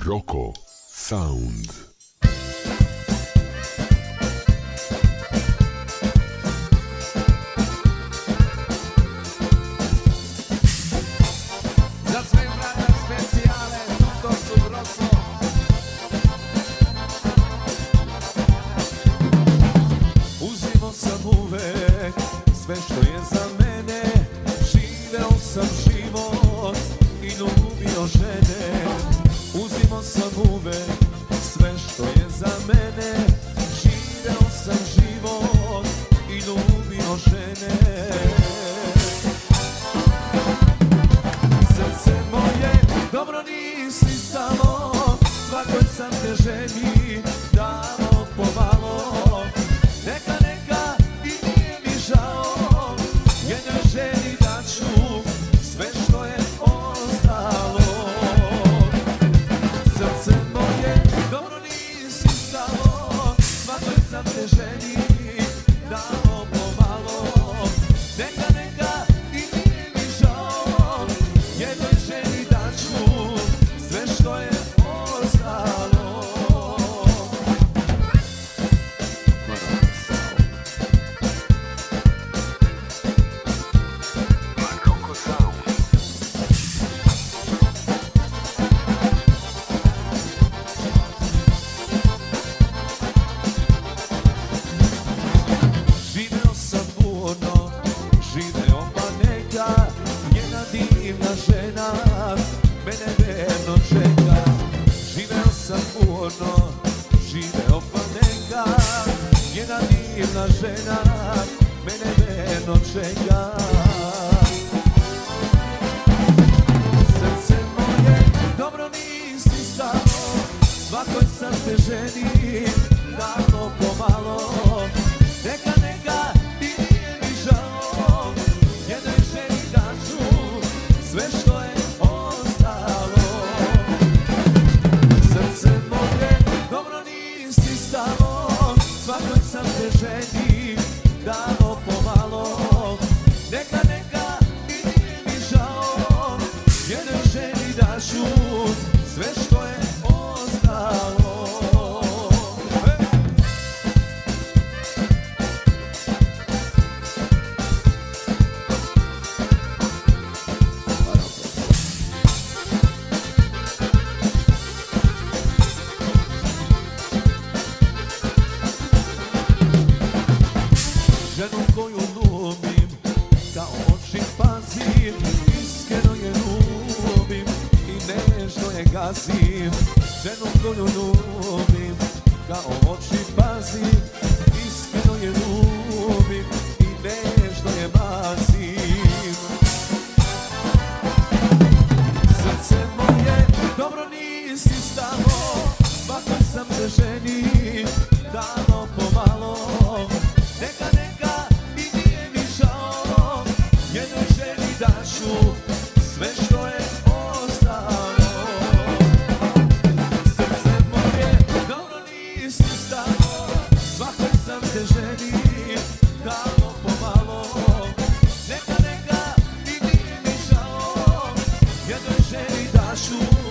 Baroko Sound. Za sve brata specijale, to su Broso. Uzimao sam uvek sve što je za mene, živeo sam život i ljubio žene. Uzimao sam uvek sve što je za mene, živeo sam život i ljubio žene. Srce moje, dobro nisi stalo, svakoj sam te ženi dao pomalo. Neka i nije mi žao, jednoj ženi daću sve što je ostalo. Srce moje, dobro nisi stalo, svakoj sam te ženi dao pomalo. Neka i nije mi žao, jednoj ženi daću sve što je ostalo. Baroko Sound. Živeo sam burno, živeo pa neka, njena divna žena mene verno čeka. Živeo sam burno, živeo pa neka, njena divna žena mene verno čeka. Srce moje, dobro nisi stalo, svakoj sam te ženi dao pomalo. Neka i nije mi žao, jednoj ženi daću sve što je ostalo. Srce moje, dobro nisi stalo, svakoj sam te ženi dao pomalo. Neka i nije mi žao, jednoj ženi daću sve što je ostalo. Ženu koju ljubim, kao oči pazim, iskreno je ljubim i nežno je gazim. Ženu koju ljubim, kao oči pazim, iskreno je ljubim i nežno je mazim. Srce moje, dobro nisi stalo, svakoj sam te ženi dao pomalo. Neka i nije mi žao, jednoj ženi daću sve što je ostalo. Srce moje, dobro nisi stalo, svakoj sam te ženi dao pomalo. Neka i nije mi žao, jednoj ženi daću